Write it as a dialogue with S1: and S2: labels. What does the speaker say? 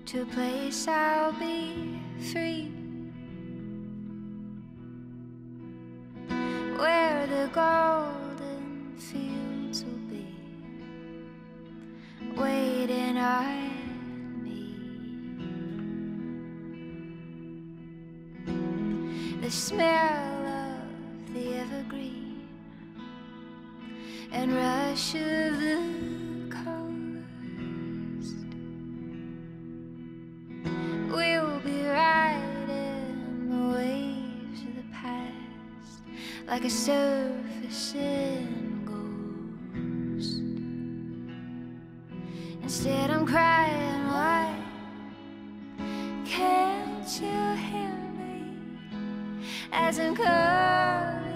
S1: to a place I'll be free, where the golden fields will be waiting on me. The smell of the evergreen and rush of the coast. We'll be riding the waves of the past like a surfacing ghost. Instead I'm crying, why can't you hear me as I'm calling?